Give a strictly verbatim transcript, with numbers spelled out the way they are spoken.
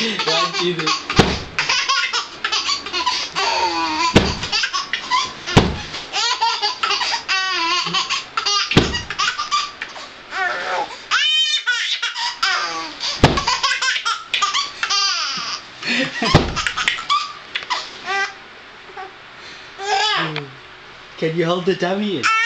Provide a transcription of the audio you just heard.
Can't do this. Can you hold the dummy in?